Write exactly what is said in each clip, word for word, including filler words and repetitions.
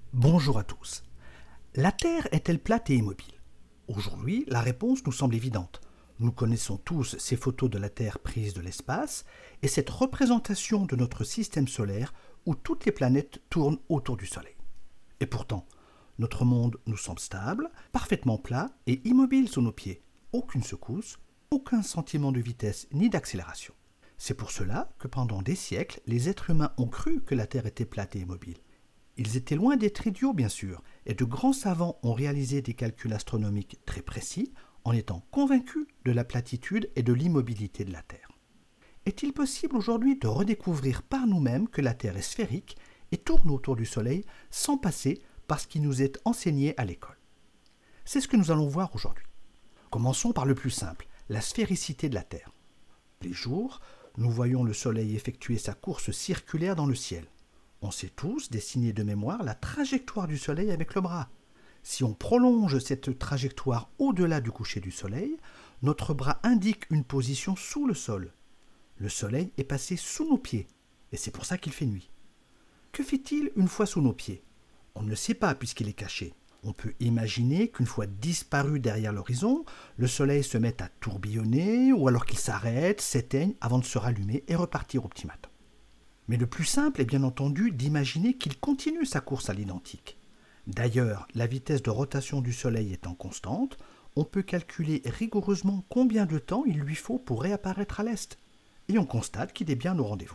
Bonjour à tous. La Terre est-elle plate et immobile? Aujourd'hui, la réponse nous semble évidente. Nous connaissons tous ces photos de la Terre prises de l'espace et cette représentation de notre système solaire où toutes les planètes tournent autour du Soleil. Et pourtant, notre monde nous semble stable, parfaitement plat et immobile sous nos pieds. Aucune secousse, aucun sentiment de vitesse ni d'accélération. C'est pour cela que pendant des siècles, les êtres humains ont cru que la Terre était plate et immobile. Ils étaient loin d'être idiots, bien sûr, et de grands savants ont réalisé des calculs astronomiques très précis en étant convaincus de la platitude et de l'immobilité de la Terre. Est-il possible aujourd'hui de redécouvrir par nous-mêmes que la Terre est sphérique et tourne autour du Soleil sans passer par ce qui nous est enseigné à l'école? C'est ce que nous allons voir aujourd'hui. Commençons par le plus simple, la sphéricité de la Terre. Les jours, nous voyons le Soleil effectuer sa course circulaire dans le ciel. On sait tous dessiner de mémoire la trajectoire du Soleil avec le bras. Si on prolonge cette trajectoire au-delà du coucher du Soleil, notre bras indique une position sous le sol. Le Soleil est passé sous nos pieds, et c'est pour ça qu'il fait nuit. Que fait-il une fois sous nos pieds? On ne le sait pas puisqu'il est caché. On peut imaginer qu'une fois disparu derrière l'horizon, le Soleil se mette à tourbillonner, ou alors qu'il s'arrête, s'éteigne avant de se rallumer et repartir au petit matin. Mais le plus simple est bien entendu d'imaginer qu'il continue sa course à l'identique. D'ailleurs, la vitesse de rotation du Soleil étant constante, on peut calculer rigoureusement combien de temps il lui faut pour réapparaître à l'est, et on constate qu'il est bien au rendez-vous.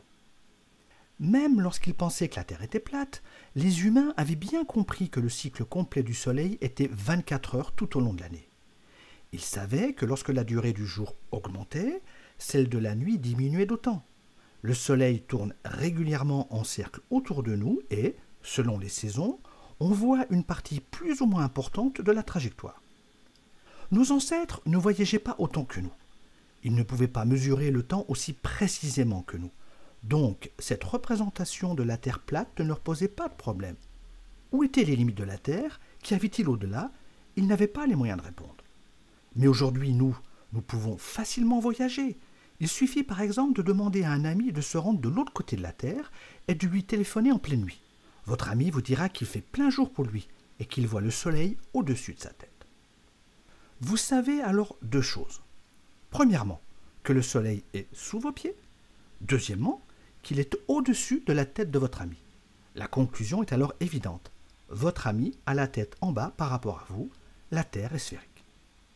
Même lorsqu'ils pensaient que la Terre était plate, les humains avaient bien compris que le cycle complet du Soleil était vingt-quatre heures tout au long de l'année. Ils savaient que lorsque la durée du jour augmentait, celle de la nuit diminuait d'autant. Le Soleil tourne régulièrement en cercle autour de nous et, selon les saisons, on voit une partie plus ou moins importante de la trajectoire. Nos ancêtres ne voyageaient pas autant que nous. Ils ne pouvaient pas mesurer le temps aussi précisément que nous. Donc, cette représentation de la Terre plate ne leur posait pas de problème. Où étaient les limites de la Terre? Qu'y avait-il au-delà? Ils n'avaient pas les moyens de répondre. Mais aujourd'hui, nous, nous pouvons facilement voyager. Il suffit par exemple de demander à un ami de se rendre de l'autre côté de la Terre et de lui téléphoner en pleine nuit. Votre ami vous dira qu'il fait plein jour pour lui et qu'il voit le Soleil au-dessus de sa tête. Vous savez alors deux choses. Premièrement, que le Soleil est sous vos pieds. Deuxièmement, qu'il est au-dessus de la tête de votre ami. La conclusion est alors évidente. Votre ami a la tête en bas par rapport à vous. La Terre est sphérique.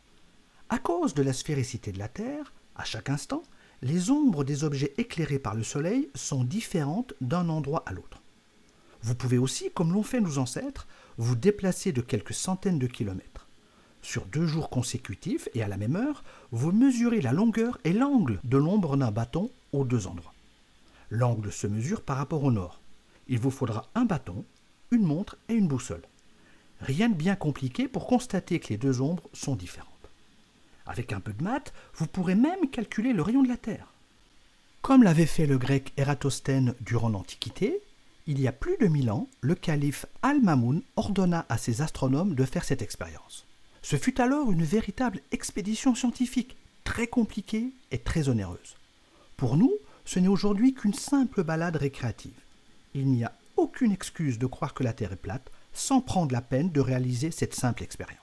À cause de la sphéricité de la Terre, à chaque instant, les ombres des objets éclairés par le Soleil sont différentes d'un endroit à l'autre. Vous pouvez aussi, comme l'ont fait nos ancêtres, vous déplacer de quelques centaines de kilomètres. Sur deux jours consécutifs et à la même heure, vous mesurez la longueur et l'angle de l'ombre d'un bâton aux deux endroits. L'angle se mesure par rapport au nord. Il vous faudra un bâton, une montre et une boussole. Rien de bien compliqué pour constater que les deux ombres sont différentes. Avec un peu de maths, vous pourrez même calculer le rayon de la Terre. Comme l'avait fait le grec Ératosthène durant l'Antiquité, il y a plus de mille ans, le calife Al-Mamoun ordonna à ses astronomes de faire cette expérience. Ce fut alors une véritable expédition scientifique, très compliquée et très onéreuse. Pour nous, ce n'est aujourd'hui qu'une simple balade récréative. Il n'y a aucune excuse de croire que la Terre est plate sans prendre la peine de réaliser cette simple expérience.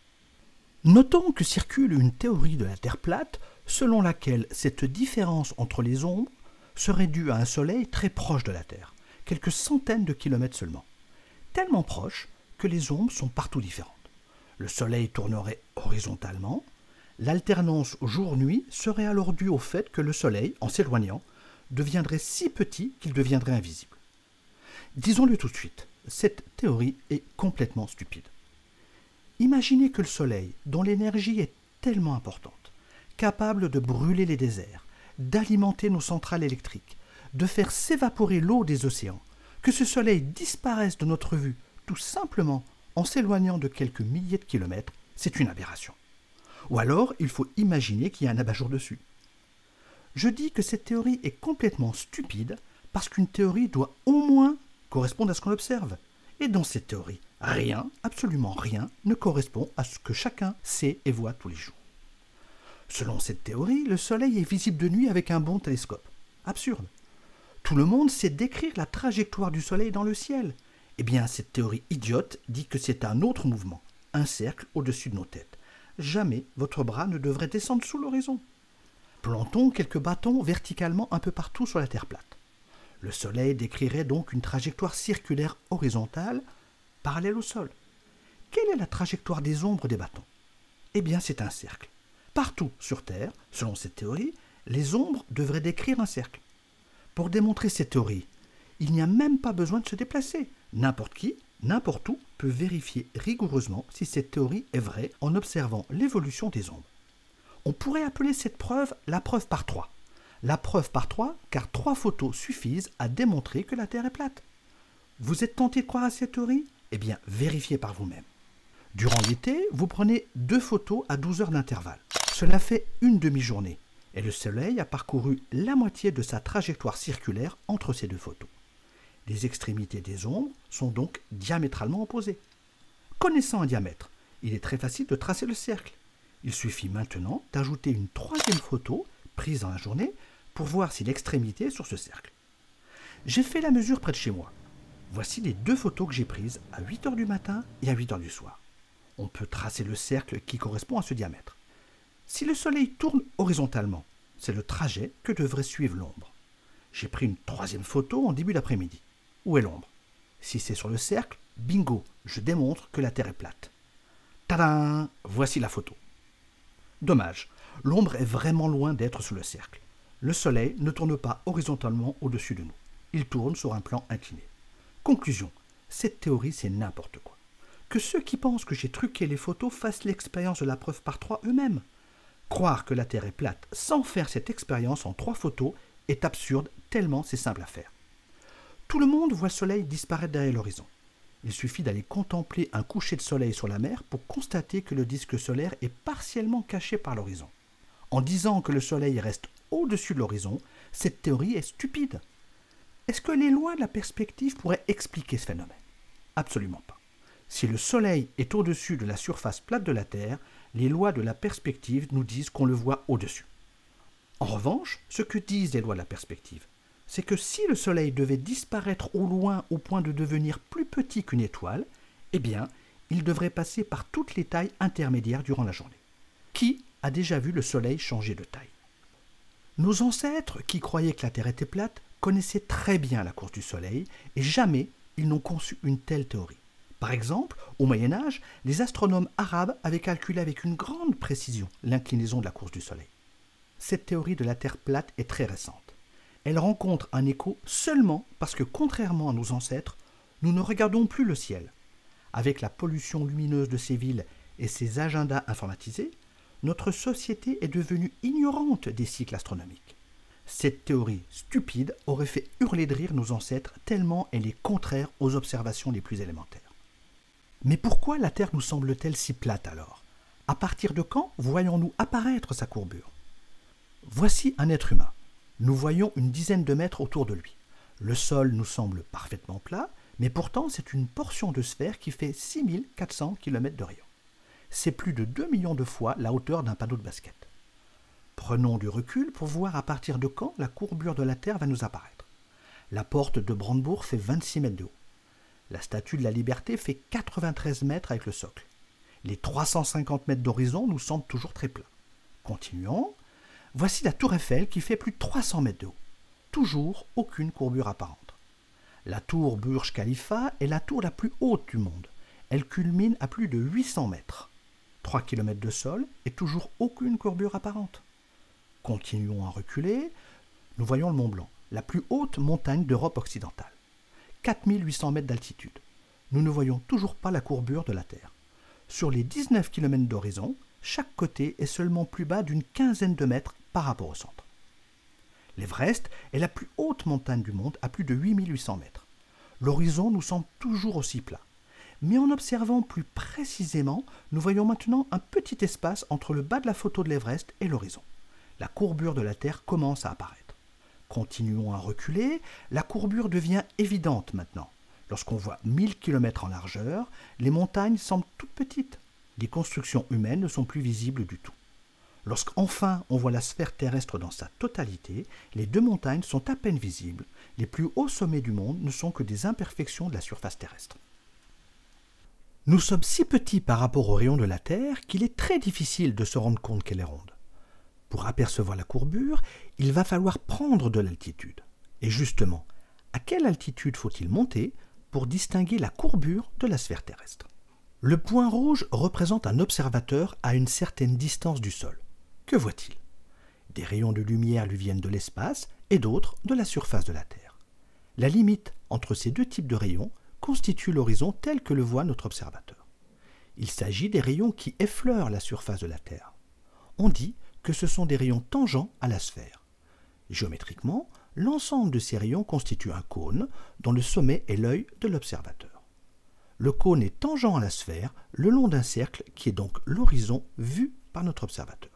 Notons que circule une théorie de la Terre plate selon laquelle cette différence entre les ombres serait due à un Soleil très proche de la Terre, quelques centaines de kilomètres seulement, tellement proche que les ombres sont partout différentes. Le Soleil tournerait horizontalement, l'alternance jour-nuit serait alors due au fait que le Soleil, en s'éloignant, deviendrait si petit qu'il deviendrait invisible. Disons-le tout de suite, cette théorie est complètement stupide. Imaginez que le Soleil, dont l'énergie est tellement importante, capable de brûler les déserts, d'alimenter nos centrales électriques, de faire s'évaporer l'eau des océans, que ce Soleil disparaisse de notre vue tout simplement en s'éloignant de quelques milliers de kilomètres, c'est une aberration. Ou alors, il faut imaginer qu'il y a un abat-jour dessus. Je dis que cette théorie est complètement stupide parce qu'une théorie doit au moins correspondre à ce qu'on observe. Et dans cette théorie, rien, absolument rien, ne correspond à ce que chacun sait et voit tous les jours. Selon cette théorie, le Soleil est visible de nuit avec un bon télescope. Absurde. Tout le monde sait décrire la trajectoire du Soleil dans le ciel. Eh bien, cette théorie idiote dit que c'est un autre mouvement, un cercle au-dessus de nos têtes. Jamais votre bras ne devrait descendre sous l'horizon. Plantons quelques bâtons verticalement un peu partout sur la Terre plate. Le Soleil décrirait donc une trajectoire circulaire horizontale, parallèle au sol. Quelle est la trajectoire des ombres des bâtons? Eh bien, c'est un cercle. Partout sur Terre, selon cette théorie, les ombres devraient décrire un cercle. Pour démontrer cette théorie, il n'y a même pas besoin de se déplacer. N'importe qui, n'importe où, peut vérifier rigoureusement si cette théorie est vraie en observant l'évolution des ombres. On pourrait appeler cette preuve la preuve par trois. La preuve par trois, car trois photos suffisent à démontrer que la Terre est plate. Vous êtes tenté de croire à cette théorie? Eh bien, vérifiez par vous-même. Durant l'été, vous prenez deux photos à douze heures d'intervalle. Cela fait une demi-journée, et le Soleil a parcouru la moitié de sa trajectoire circulaire entre ces deux photos. Les extrémités des ombres sont donc diamétralement opposées. Connaissant un diamètre, il est très facile de tracer le cercle. Il suffit maintenant d'ajouter une troisième photo prise dans la journée pour voir si l'extrémité est sur ce cercle. J'ai fait la mesure près de chez moi. Voici les deux photos que j'ai prises à huit heures du matin et à huit heures du soir. On peut tracer le cercle qui correspond à ce diamètre. Si le Soleil tourne horizontalement, c'est le trajet que devrait suivre l'ombre. J'ai pris une troisième photo en début d'après-midi. Où est l'ombre? Si c'est sur le cercle, bingo, je démontre que la Terre est plate. Tadam! Voici la photo. Dommage, l'ombre est vraiment loin d'être sur le cercle. Le Soleil ne tourne pas horizontalement au-dessus de nous. Il tourne sur un plan incliné. Conclusion, cette théorie c'est n'importe quoi. Que ceux qui pensent que j'ai truqué les photos fassent l'expérience de la preuve par trois eux-mêmes. Croire que la Terre est plate sans faire cette expérience en trois photos est absurde tellement c'est simple à faire. Tout le monde voit le Soleil disparaître derrière l'horizon. Il suffit d'aller contempler un coucher de soleil sur la mer pour constater que le disque solaire est partiellement caché par l'horizon. En disant que le Soleil reste au-dessus de l'horizon, cette théorie est stupide. Est-ce que les lois de la perspective pourraient expliquer ce phénomène? Absolument pas. Si le Soleil est au-dessus de la surface plate de la Terre, les lois de la perspective nous disent qu'on le voit au-dessus. En revanche, ce que disent les lois de la perspective, c'est que si le Soleil devait disparaître au loin au point de devenir plus petit qu'une étoile, eh bien, il devrait passer par toutes les tailles intermédiaires durant la journée. Qui a déjà vu le Soleil changer de taille? Nos ancêtres, qui croyaient que la Terre était plate, connaissaient très bien la course du Soleil et jamais ils n'ont conçu une telle théorie. Par exemple, au Moyen-Âge, les astronomes arabes avaient calculé avec une grande précision l'inclinaison de la course du Soleil. Cette théorie de la Terre plate est très récente. Elle rencontre un écho seulement parce que, contrairement à nos ancêtres, nous ne regardons plus le ciel. Avec la pollution lumineuse de ces villes et ses agendas informatisés, notre société est devenue ignorante des cycles astronomiques. Cette théorie stupide aurait fait hurler de rire nos ancêtres tellement elle est contraire aux observations les plus élémentaires. Mais pourquoi la Terre nous semble-t-elle si plate alors? À partir de quand voyons-nous apparaître sa courbure? Voici un être humain. Nous voyons une dizaine de mètres autour de lui. Le sol nous semble parfaitement plat, mais pourtant c'est une portion de sphère qui fait six mille quatre cents kilomètres de rayon. C'est plus de deux millions de fois la hauteur d'un panneau de basket. Prenons du recul pour voir à partir de quand la courbure de la Terre va nous apparaître. La porte de Brandebourg fait vingt-six mètres de haut. La statue de la Liberté fait quatre-vingt-treize mètres avec le socle. Les trois cent cinquante mètres d'horizon nous semblent toujours très plats. Continuons. Voici la tour Eiffel qui fait plus de trois cents mètres de haut. Toujours aucune courbure apparente. La tour Burj Khalifa est la tour la plus haute du monde. Elle culmine à plus de huit cents mètres. trois kilomètres de sol et toujours aucune courbure apparente. Continuons à reculer. Nous voyons le Mont Blanc, la plus haute montagne d'Europe occidentale. quatre mille huit cents mètres d'altitude. Nous ne voyons toujours pas la courbure de la Terre. Sur les dix-neuf kilomètres d'horizon, chaque côté est seulement plus bas d'une quinzaine de mètres par rapport au centre. L'Everest est la plus haute montagne du monde à plus de huit mille huit cents mètres. L'horizon nous semble toujours aussi plat. Mais en observant plus précisément, nous voyons maintenant un petit espace entre le bas de la photo de l'Everest et l'horizon. La courbure de la Terre commence à apparaître. Continuons à reculer, la courbure devient évidente maintenant. Lorsqu'on voit mille kilomètres en largeur, les montagnes semblent toutes petites. Les constructions humaines ne sont plus visibles du tout. Lorsqu'enfin on voit la sphère terrestre dans sa totalité, les deux montagnes sont à peine visibles. Les plus hauts sommets du monde ne sont que des imperfections de la surface terrestre. Nous sommes si petits par rapport au rayon de la Terre qu'il est très difficile de se rendre compte qu'elle est ronde. Pour apercevoir la courbure, il va falloir prendre de l'altitude. Et justement, à quelle altitude faut-il monter pour distinguer la courbure de la sphère terrestre? Le point rouge représente un observateur à une certaine distance du sol. Que voit-il? Des rayons de lumière lui viennent de l'espace et d'autres de la surface de la Terre. La limite entre ces deux types de rayons constitue l'horizon tel que le voit notre observateur. Il s'agit des rayons qui effleurent la surface de la Terre. On dit que ce sont des rayons tangents à la sphère. Géométriquement, l'ensemble de ces rayons constitue un cône dont le sommet est l'œil de l'observateur. Le cône est tangent à la sphère le long d'un cercle qui est donc l'horizon vu par notre observateur.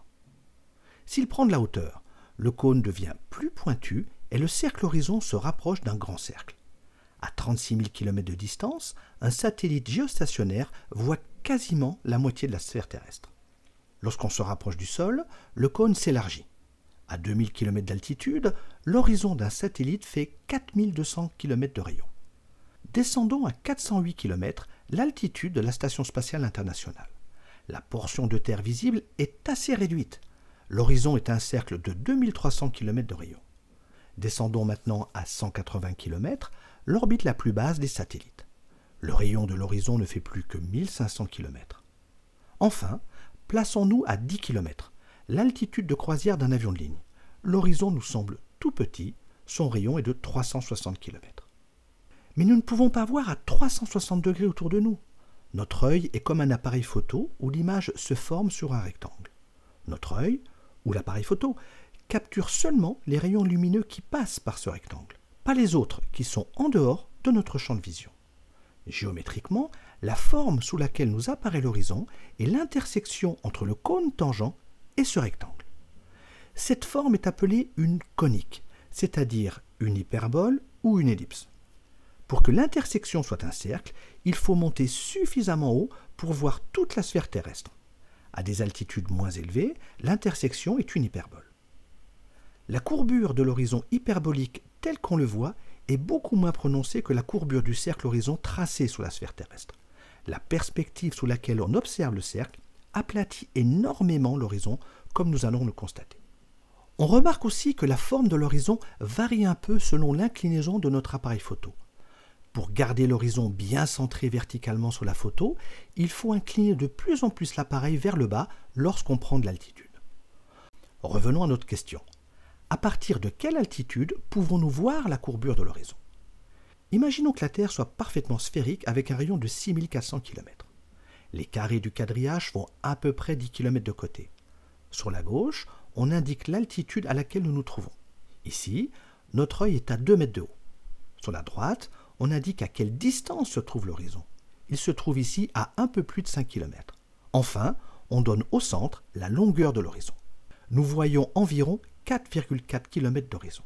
S'il prend de la hauteur, le cône devient plus pointu et le cercle horizon se rapproche d'un grand cercle. À trente-six mille kilomètres de distance, un satellite géostationnaire voit quasiment la moitié de la sphère terrestre. Lorsqu'on se rapproche du sol, le cône s'élargit. À deux mille kilomètres d'altitude, l'horizon d'un satellite fait quatre mille deux cents kilomètres de rayon. Descendons à quatre cent huit kilomètres l'altitude de la Station spatiale internationale. La portion de terre visible est assez réduite. L'horizon est un cercle de deux mille trois cents kilomètres de rayon. Descendons maintenant à cent quatre-vingts kilomètres, l'orbite la plus basse des satellites. Le rayon de l'horizon ne fait plus que mille cinq cents kilomètres. Enfin, plaçons-nous à dix kilomètres, l'altitude de croisière d'un avion de ligne. L'horizon nous semble tout petit, son rayon est de trois cent soixante kilomètres. Mais nous ne pouvons pas voir à trois cent soixante degrés autour de nous. Notre œil est comme un appareil photo où l'image se forme sur un rectangle. Notre œil, ou l'appareil photo, capture seulement les rayons lumineux qui passent par ce rectangle, pas les autres qui sont en dehors de notre champ de vision. Géométriquement, la forme sous laquelle nous apparaît l'horizon est l'intersection entre le cône tangent et ce rectangle. Cette forme est appelée une conique, c'est-à-dire une hyperbole ou une ellipse. Pour que l'intersection soit un cercle, il faut monter suffisamment haut pour voir toute la sphère terrestre. À des altitudes moins élevées, l'intersection est une hyperbole. La courbure de l'horizon hyperbolique tel qu'on le voit est beaucoup moins prononcée que la courbure du cercle horizon tracé sur la sphère terrestre. La perspective sous laquelle on observe le cercle aplatit énormément l'horizon, comme nous allons le constater. On remarque aussi que la forme de l'horizon varie un peu selon l'inclinaison de notre appareil photo. Pour garder l'horizon bien centré verticalement sur la photo, il faut incliner de plus en plus l'appareil vers le bas lorsqu'on prend de l'altitude. Revenons à notre question. À partir de quelle altitude pouvons-nous voir la courbure de l'horizon? Imaginons que la Terre soit parfaitement sphérique avec un rayon de six mille quatre cents kilomètres. Les carrés du quadrillage font à peu près dix kilomètres de côté. Sur la gauche, on indique l'altitude à laquelle nous nous trouvons. Ici, notre œil est à deux mètres de haut. Sur la droite, on indique à quelle distance se trouve l'horizon. Il se trouve ici à un peu plus de cinq kilomètres. Enfin, on donne au centre la longueur de l'horizon. Nous voyons environ quatre virgule quatre kilomètres d'horizon.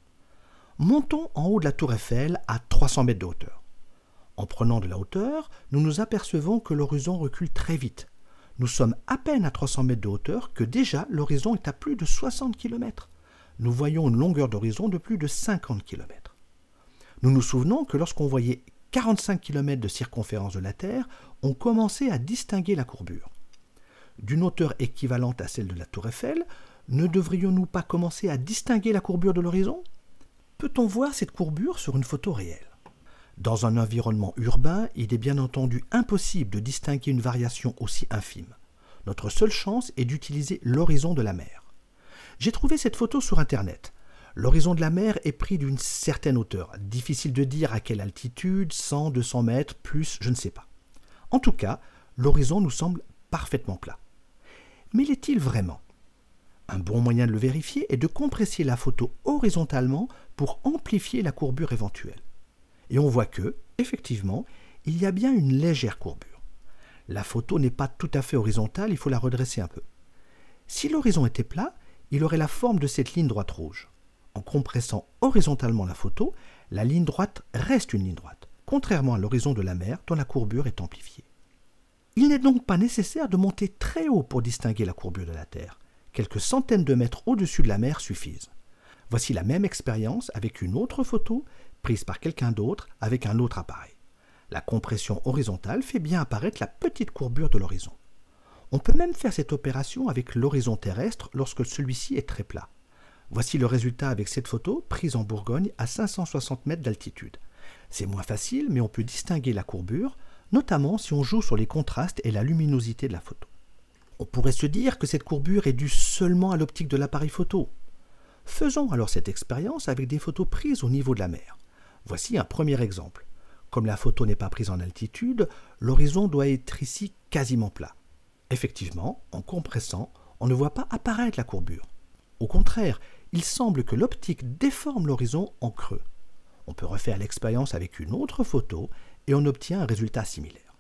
Montons en haut de la tour Eiffel à trois cents mètres de hauteur. En prenant de la hauteur, nous nous apercevons que l'horizon recule très vite. Nous sommes à peine à trois cents mètres de hauteur que déjà l'horizon est à plus de soixante kilomètres. Nous voyons une longueur d'horizon de plus de cinquante kilomètres. Nous nous souvenons que lorsqu'on voyait quarante-cinq kilomètres de circonférence de la Terre, on commençait à distinguer la courbure. D'une hauteur équivalente à celle de la tour Eiffel, ne devrions-nous pas commencer à distinguer la courbure de l'horizon? Peut-on voir cette courbure sur une photo réelle? Dans un environnement urbain, il est bien entendu impossible de distinguer une variation aussi infime. Notre seule chance est d'utiliser l'horizon de la mer. J'ai trouvé cette photo sur Internet. L'horizon de la mer est pris d'une certaine hauteur. Difficile de dire à quelle altitude, cent, deux cents mètres, plus, je ne sais pas. En tout cas, l'horizon nous semble parfaitement plat. Mais l'est-il vraiment? Un bon moyen de le vérifier est de compresser la photo horizontalement pour amplifier la courbure éventuelle. Et on voit que, effectivement, il y a bien une légère courbure. La photo n'est pas tout à fait horizontale, il faut la redresser un peu. Si l'horizon était plat, il aurait la forme de cette ligne droite rouge. En compressant horizontalement la photo, la ligne droite reste une ligne droite, contrairement à l'horizon de la mer dont la courbure est amplifiée. Il n'est donc pas nécessaire de monter très haut pour distinguer la courbure de la Terre, quelques centaines de mètres au-dessus de la mer suffisent. Voici la même expérience avec une autre photo prise par quelqu'un d'autre avec un autre appareil. La compression horizontale fait bien apparaître la petite courbure de l'horizon. On peut même faire cette opération avec l'horizon terrestre lorsque celui-ci est très plat. Voici le résultat avec cette photo prise en Bourgogne à cinq cent soixante mètres d'altitude. C'est moins facile, mais on peut distinguer la courbure, notamment si on joue sur les contrastes et la luminosité de la photo. On pourrait se dire que cette courbure est due seulement à l'optique de l'appareil photo. Faisons alors cette expérience avec des photos prises au niveau de la mer. Voici un premier exemple. Comme la photo n'est pas prise en altitude, l'horizon doit être ici quasiment plat. Effectivement, en compressant, on ne voit pas apparaître la courbure. Au contraire, il semble que l'optique déforme l'horizon en creux. On peut refaire l'expérience avec une autre photo et on obtient un résultat similaire.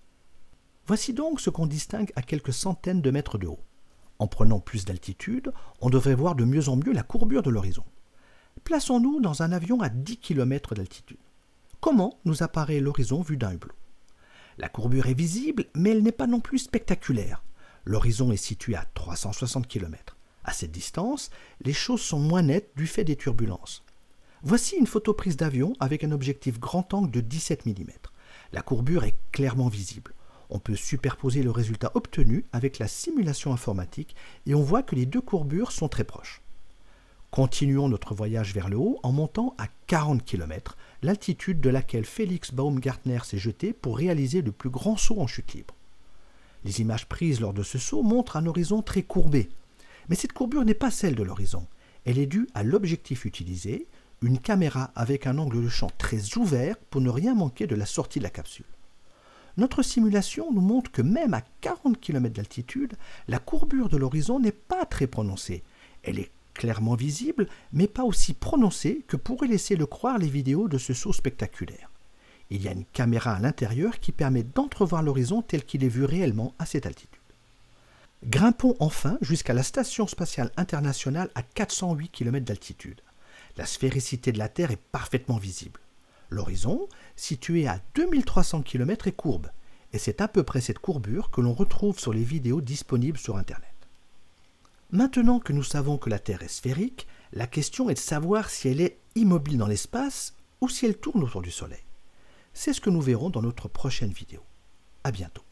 Voici donc ce qu'on distingue à quelques centaines de mètres de haut. En prenant plus d'altitude, on devrait voir de mieux en mieux la courbure de l'horizon. Plaçons-nous dans un avion à dix kilomètres d'altitude. Comment nous apparaît l'horizon vu d'un hublot? La courbure est visible, mais elle n'est pas non plus spectaculaire. L'horizon est situé à trois cent soixante kilomètres. À cette distance, les choses sont moins nettes du fait des turbulences. Voici une photo prise d'avion avec un objectif grand angle de dix-sept millimètres. La courbure est clairement visible. On peut superposer le résultat obtenu avec la simulation informatique et on voit que les deux courbures sont très proches. Continuons notre voyage vers le haut en montant à quarante kilomètres, l'altitude de laquelle Félix Baumgartner s'est jeté pour réaliser le plus grand saut en chute libre. Les images prises lors de ce saut montrent un horizon très courbé. Mais cette courbure n'est pas celle de l'horizon. Elle est due à l'objectif utilisé, une caméra avec un angle de champ très ouvert pour ne rien manquer de la sortie de la capsule. Notre simulation nous montre que même à quarante kilomètres d'altitude, la courbure de l'horizon n'est pas très prononcée. Elle est clairement visible, mais pas aussi prononcée que pourraient laisser le croire les vidéos de ce saut spectaculaire. Il y a une caméra à l'intérieur qui permet d'entrevoir l'horizon tel qu'il est vu réellement à cette altitude. Grimpons enfin jusqu'à la Station spatiale internationale à quatre cent huit kilomètres d'altitude. La sphéricité de la Terre est parfaitement visible. L'horizon, situé à deux mille trois cents kilomètres, est courbe, et c'est à peu près cette courbure que l'on retrouve sur les vidéos disponibles sur Internet. Maintenant que nous savons que la Terre est sphérique, la question est de savoir si elle est immobile dans l'espace ou si elle tourne autour du Soleil. C'est ce que nous verrons dans notre prochaine vidéo. À bientôt.